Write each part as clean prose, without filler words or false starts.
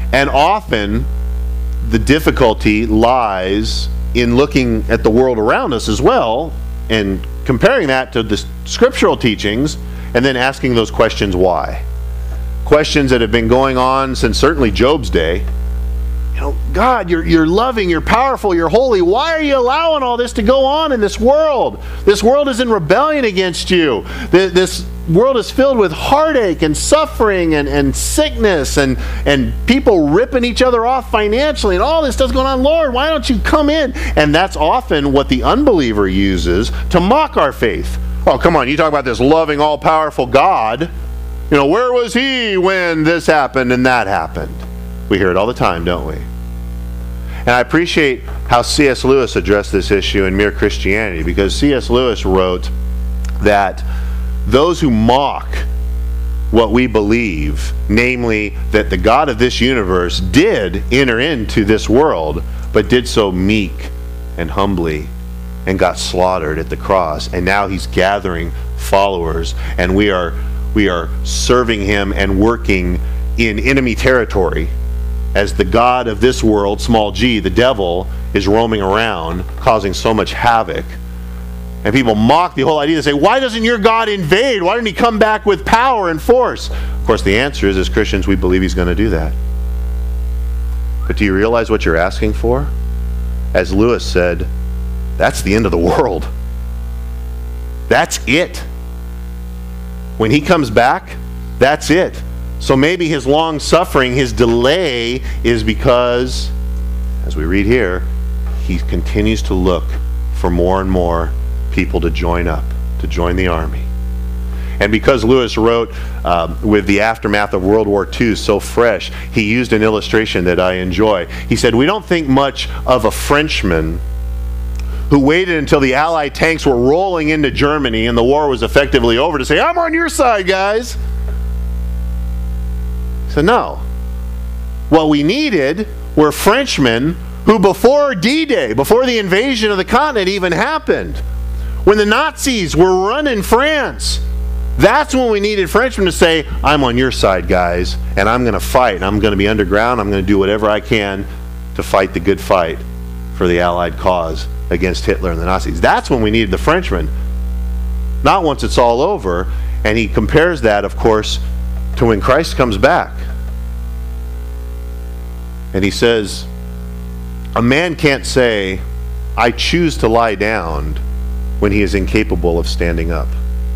And often the difficulty lies in looking at the world around us as well and comparing that to the scriptural teachings and then asking those questions why. Questions that have been going on since certainly Job's day. You know, God, you're loving, you're powerful, you're holy. Why are you allowing all this to go on in this world? This world is in rebellion against you. This world is filled with heartache and suffering and sickness and people ripping each other off financially and all this stuff's going on. Lord, why don't you come in? And that's often what the unbeliever uses to mock our faith. Oh, come on, you talk about this loving, all-powerful God. You know, where was he when this happened and that happened? We hear it all the time, don't we? And I appreciate how C.S. Lewis addressed this issue in Mere Christianity, because C.S. Lewis wrote that those who mock what we believe, namely that the God of this universe did enter into this world, but did so meek and humbly and got slaughtered at the cross, and now he's gathering followers, and we are serving him and working in enemy territory as the God of this world, small g, the devil, is roaming around causing so much havoc. And people mock the whole idea. They say, why doesn't your God invade? Why didn't he come back with power and force? Of course, the answer is, as Christians, we believe he's going to do that. But do you realize what you're asking for? As Lewis said, that's the end of the world. That's it. When he comes back, that's it. So maybe his long suffering, his delay, is because, as we read here, he continues to look for more and more people to join up, to join the army. And because Lewis wrote with the aftermath of World War II so fresh, he used an illustration that I enjoy. He said, we don't think much of a Frenchman who waited until the Allied tanks were rolling into Germany and the war was effectively over to say, I'm on your side, guys. So no. What we needed were Frenchmen who before D-Day, before the invasion of the continent even happened, when the Nazis were running France, that's when we needed Frenchmen to say, I'm on your side, guys, and I'm going to fight, and I'm going to be underground, I'm going to do whatever I can to fight the good fight for the Allied cause against Hitler and the Nazis. That's when we needed the Frenchmen, not once it's all over. And he compares that, of course, to when Christ comes back. And he says, a man can't say, I choose to lie down, when he is incapable of standing up.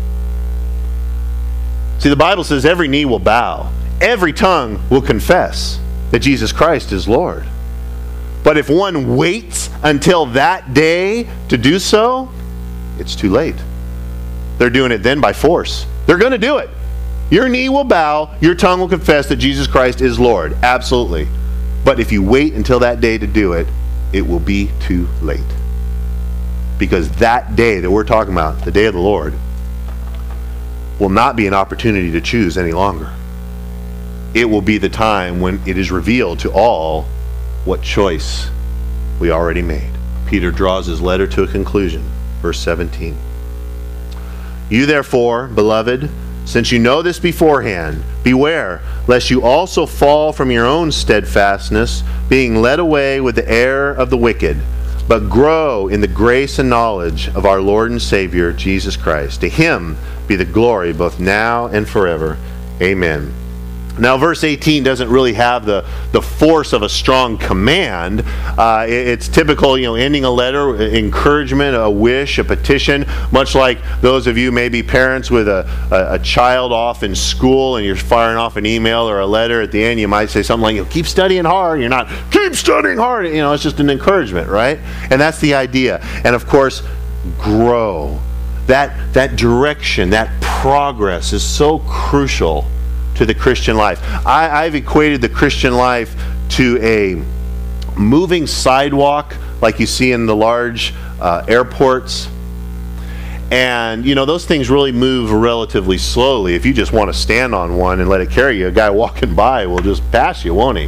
See, the Bible says every knee will bow, every tongue will confess that Jesus Christ is Lord. But if one waits until that day to do so, it's too late. They're doing it then by force. They're going to do it. Your knee will bow, your tongue will confess that Jesus Christ is Lord. Absolutely. But if you wait until that day to do it, it will be too late. Because that day that we're talking about, the day of the Lord, will not be an opportunity to choose any longer. It will be the time when it is revealed to all what choice we already made. Peter draws his letter to a conclusion. Verse 17. You therefore, beloved, since you know this beforehand, beware lest you also fall from your own steadfastness, being led away with the error of the wicked, but grow in the grace and knowledge of our Lord and Savior, Jesus Christ. To him be the glory both now and forever. Amen. Now, verse 18 doesn't really have the force of a strong command. It's typical, ending a letter, encouragement, a wish, a petition, much like those of you maybe parents with a child off in school and you're firing off an email or a letter at the end. You might say something like, keep studying hard. You're not, keep studying hard. It's just an encouragement, right? And that's the idea. And of course, grow. That direction, that progress is so crucial to the Christian life. I've equated the Christian life to a moving sidewalk like you see in the large airports. And, those things really move relatively slowly. If you just want to stand on one and let it carry you, a guy walking by will just pass you, won't he?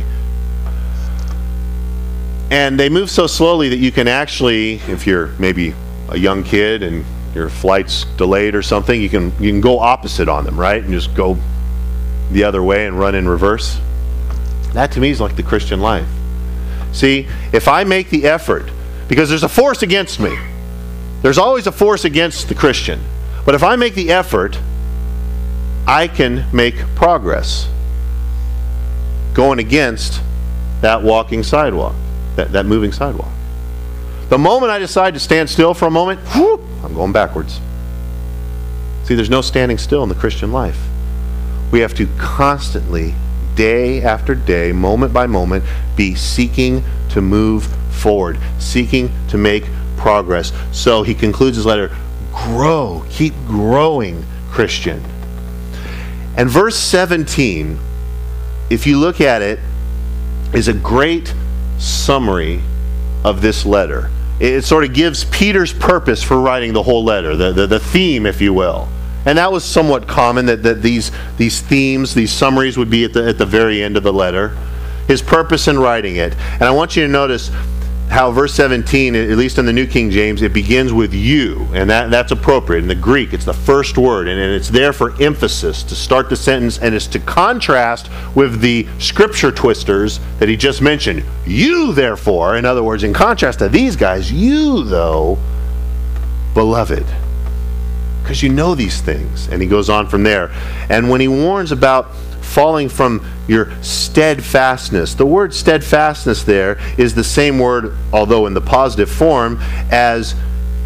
And they move so slowly that you can actually, if you're maybe a young kid and your flight's delayed or something, you can go opposite on them, right? And just go the other way and run in reverse. That to me is like the Christian life. See, if I make the effort, because there's a force against me. There's always a force against the Christian. But if I make the effort, I can make progress going against that walking sidewalk, that moving sidewalk. The moment I decide to stand still for a moment, whoop, I'm going backwards. See, there's no standing still in the Christian life. We have to constantly, day after day, moment by moment, be seeking to move forward, seeking to make progress. So he concludes his letter, grow, keep growing, Christian. And verse 17, if you look at it, is a great summary of this letter. It sort of gives Peter's purpose for writing the whole letter, the theme, if you will. And that was somewhat common, that these themes, these summaries would be at the very end of the letter. His purpose in writing it. And I want you to notice how verse 17, at least in the New King James, it begins with you. And that's appropriate. In the Greek, it's the first word. And it's there for emphasis, to start the sentence. And it's to contrast with the scripture twisters that he just mentioned. You, therefore, in other words, in contrast to these guys, you, though, beloved. Because you know these things. And he goes on from there. And when he warns about falling from your steadfastness, the word steadfastness there is the same word, although in the positive form, as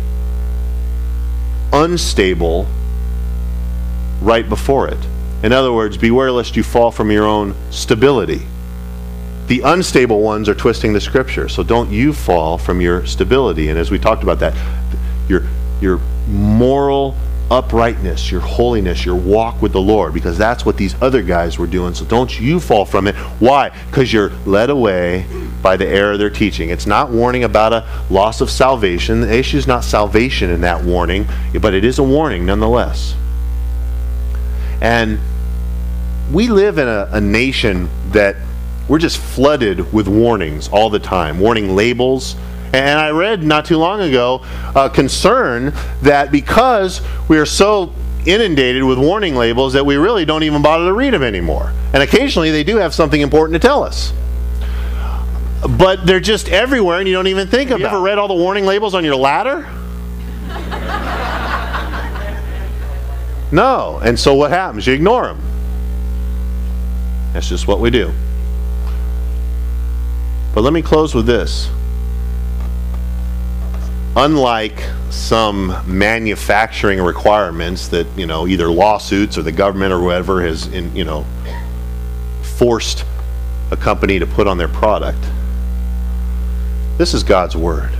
unstable right before it. In other words, beware lest you fall from your own stability. The unstable ones are twisting the scripture, so don't you fall from your stability. And as we talked about that, your moral uprightness, your holiness, your walk with the Lord, because that's what these other guys were doing. So don't you fall from it. Why? Because you're led away by the error of their teaching. It's not warning about a loss of salvation. The issue is not salvation in that warning, but it is a warning nonetheless. And we live in a nation that we're just flooded with warnings all the time, warning labels. And I read not too long ago a concern that because we are so inundated with warning labels that we really don't even bother to read them anymore. And occasionally they do have something important to tell us. But they're just everywhere and you don't even think about it. You ever read all the warning labels on your ladder? No. And so what happens? You ignore them. That's just what we do. But let me close with this. Unlike some manufacturing requirements that, either lawsuits or the government or whoever has, forced a company to put on their product, this is God's Word.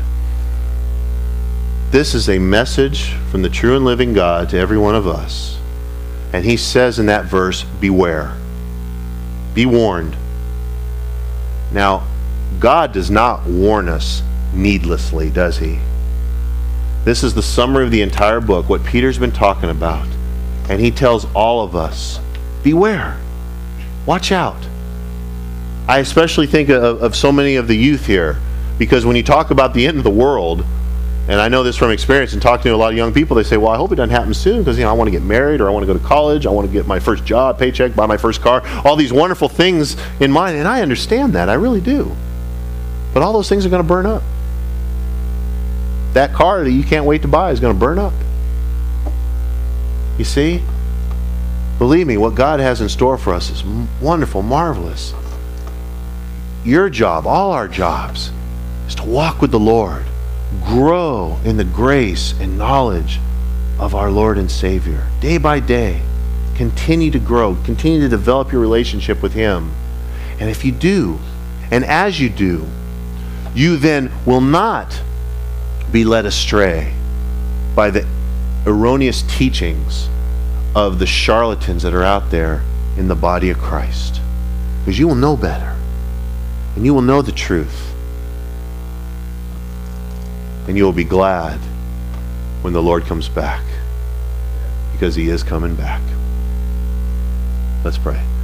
This is a message from the true and living God to every one of us. And he says in that verse, beware. Be warned. Now, God does not warn us needlessly, does he? This is the summary of the entire book, what Peter's been talking about. And he tells all of us, beware. Watch out. I especially think of so many of the youth here, because when you talk about the end of the world, and I know this from experience and talking to a lot of young people, they say, well, I hope it doesn't happen soon because I want to get married, or I want to go to college, I want to get my first job, paycheck, buy my first car, all these wonderful things in mind. And I understand that, I really do. But all those things are going to burn up. That car that you can't wait to buy is going to burn up. You see? Believe me, what God has in store for us is wonderful, marvelous. Your job, all our jobs, is to walk with the Lord, grow in the grace and knowledge of our Lord and Savior. Day by day, continue to grow, continue to develop your relationship with Him. And if you do, and as you do, you then will not be led astray by the erroneous teachings of the charlatans that are out there in the body of Christ. Because you will know better. And you will know the truth. And you will be glad when the Lord comes back. Because He is coming back. Let's pray.